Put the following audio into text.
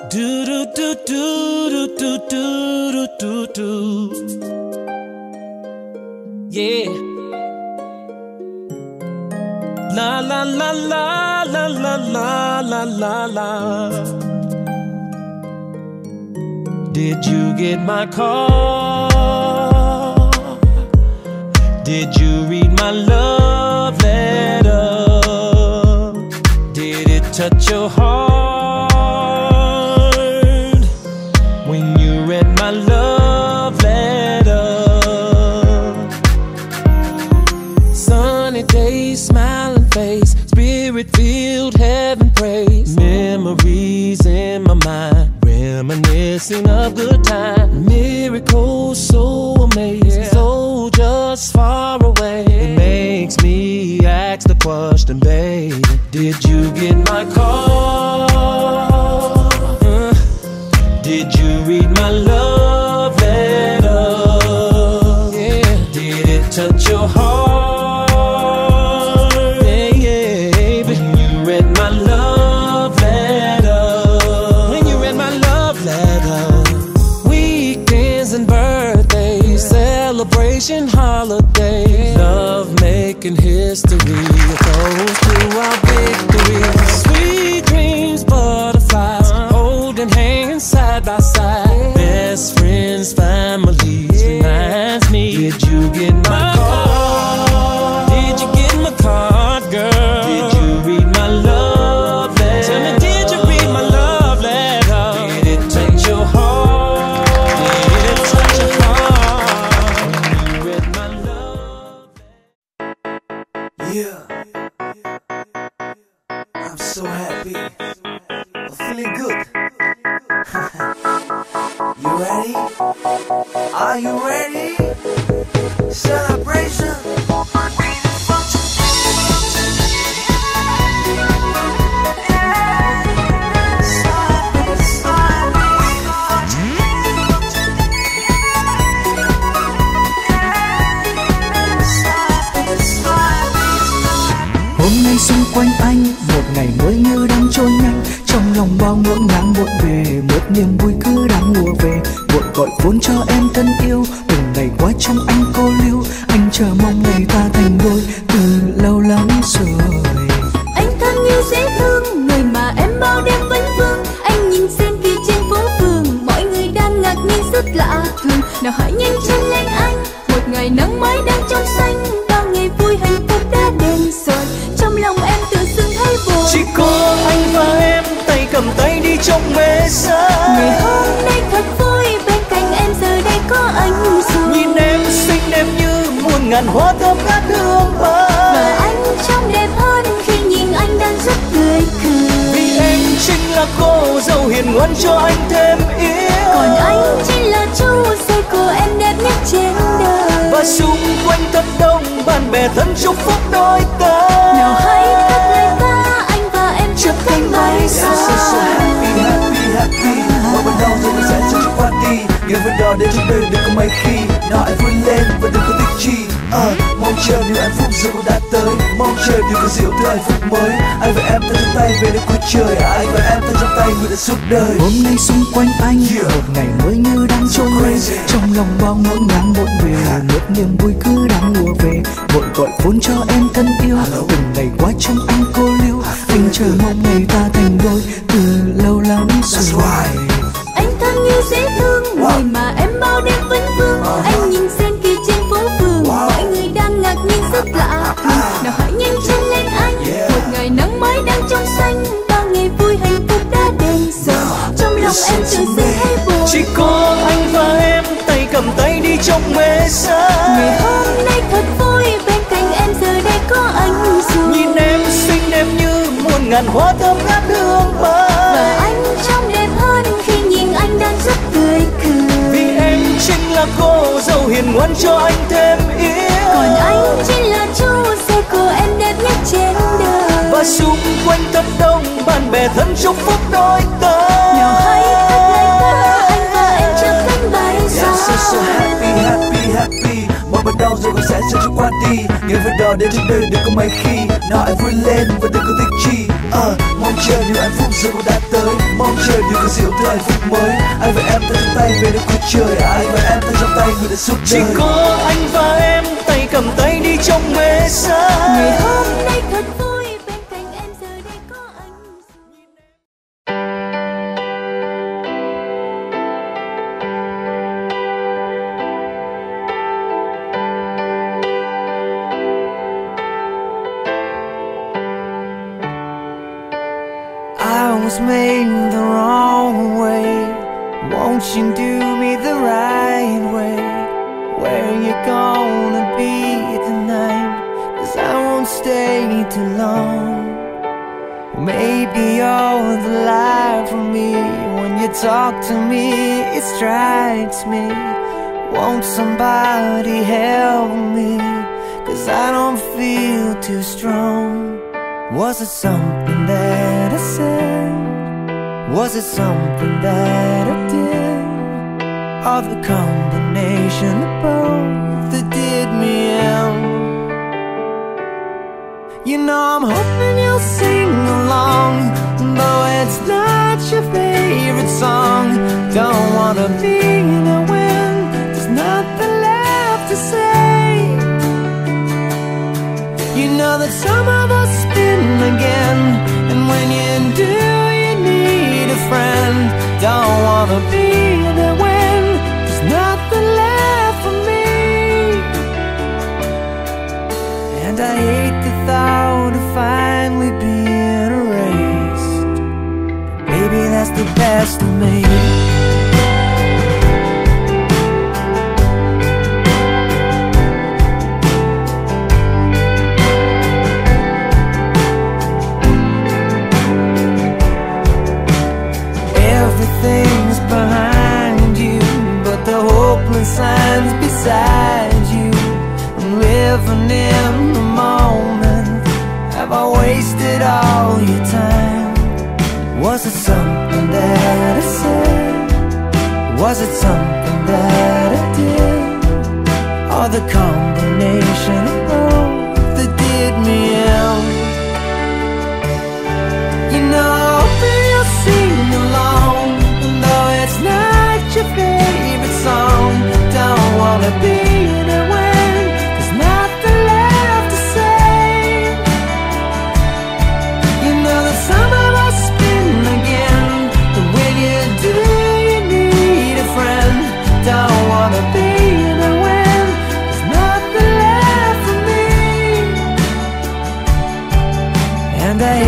Do do do do do do do do do. Yeah. La la la la la la la la la la. Did you get my call? Did you read my love letter? Did it touch your heart when you read my love letter? Sunny days, smiling face, spirit-filled, heaven praise. Memories in my mind, reminiscing of good times. Miracles so amazing, so just far away. It makes me ask the question, baby, did you get my call? Did you read my love letter? Yeah. Did it touch your heart? Yeah, when you read my love letter. When you read my love letter. Weekends and birthdays, celebration, holidays, love making history. Toast to our victory. Sweet dreams, butterflies, holding hands side by side. Best friends, families, reminds me. Did you get my call? Did you get my card, girl? Did you read my love letter? Tell me, did you read my love letter? Did it touch your heart? Did it touch your heart when you read my love letter? Yeah, I'm so happy. I'm feeling good. You ready? Are you ready? Celebration. Hôm nay xung quanh anh, một ngày mới như đang trôi nhanh. Trong lòng bao ngỡ ngàng muộn về, một niềm vui cứ đang mùa về. Muộn gọi phone cho em thân yêu, từng ngày qua trong anh cô liêu. Anh chờ mong ngày ta thành đôi, từ lâu lắm rồi. Anh thân yêu dễ thương, người mà em bao đêm vẫn vương. Anh nhìn xem kia trên phố phường, mọi người đang ngạc nhiên rất lạ thường. Nào hãy nhanh chân lên anh, một ngày nắng mới đang trong xanh. Bao ngày vui hạnh phúc đã đến rồi, trong lòng em tự dưng thấy buồn. Chỉ có anh và em, tay cầm tay đi trong mê xa. Ngày hôm nay thật vui, bên cạnh em giờ đây có anh rồi. Nhìn em xinh đẹp như muôn ngàn hoa thơm ngát hương bay. Mà anh trông đẹp hơn khi nhìn anh đang rất tươi cười. Vì em chính là cô dâu hiền ngoan cho anh thêm yêu. Còn anh chính là chú rể của em đẹp nhất trên đời. Và xung quanh thật đông bạn bè thân chúc phúc đôi ta. Nào hãy cất lời ca, anh và em chợt cánh bay xa. So happy, happy, happy. Mà bắt đầu rồi mình sẽ cho chúng party. Ngày vui đó đến trong đời đừng có mấy khi. Nào anh vui lên và đừng có thích chi. Mong chờ điều hạnh phúc rồi cũng đã tới. Mong chờ điều có dịu từ hạnh phúc mới. Anh và em tay trong tay về đến cuối trời. Anh và em tay trong tay người đã suốt đời. Hôm nay xung quanh anh, một ngày mới như đang trôi lên. Trong lòng bao ngỡ ngàng muộn về, một niềm vui cứ đang mùa về. Muộn gọi phone cho em thân yêu, từng ngày qua trong anh cô liêu. Anh chờ mong ngày ta thành đôi, từ lâu lắm rồi. Anh thân yêu dễ thương, người mà em bao đêm vẫn vương. Anh nhìn xem kia trên phố phường, mọi người đang ngạc nhiên rất lạ thường. Nào hãy nhanh chân lên anh, một ngày nắng mới đang trong xanh. Bao ngày vui hạnh phúc đã đến rồi, trong lòng em tự dưng thấy buồn. Chỉ có anh và em, tay cầm tay đi trong mê xa. Ngày hôm nay thật vui, bên cạnh em giờ đây có anh rồi. Nhìn em xinh đẹp như muôn ngàn hoa thơm ngát hương bay. Và anh trông đẹp hơn khi nhìn anh đang rất tươi cười. Vì em chính là cô dâu hiền ngoan cho anh thêm yêu. Còn anh chính là chú rể của em đẹp nhất trên đời. Và xung quanh thật đông bạn bè thân chúc phúc đôi ta. Nào hãy cất lời ca, anh và em chợt cánh bay xa. So happy, happy, happy. Mọi bắt đầu rồi cũng sẽ cho chúng party. Ngày vui đó đến trong đời đừng có mấy khi. Nào anh vui lên và đừng có thích chi. Mong chờ điều hạnh phúc rồi cũng đã tới. Mong mong chờ điều có dịu tới hạnh phúc mới. Ai và em ta trong tay về được cuộc trời, ai và em ta trong tay người đã suốt đời. Chỉ có anh và em tay cầm tay đi trong mê say. Ngày hôm nay thật vui bên cạnh em giờ đây có anh. I was made the wrong way. Won't you do me the right way? Where you gonna be tonight? 'Cause I won't stay too long. Maybe you're the light for me. When you talk to me, it strikes me. Won't somebody help me? 'Cause I don't feel too strong. Was it something that I said? Was it something that I did? Or the combination of both that did me in? You know I'm hoping you'll sing along, though it's not your favorite song. Don't wanna be there when there's nothing left to say. You know that some of us spin again, and when you do, you need a friend. Don't wanna be there when there's nothing left for me. And I hate the thought of finally being erased. Maybe that's the best of me. Everything's behind you, but the hopeless signs beside you. I'm living in the moment. Have I wasted all your time? Was it something that I said? Was it something that I did? Or the combination of both that did me in? You know that you'll sing along, though it's not your favorite song. Don't wanna be there when there's nothing left to say. You know that some of us spin again, but when you do, you need a friend. Don't wanna be there when there's nothing left for me. And I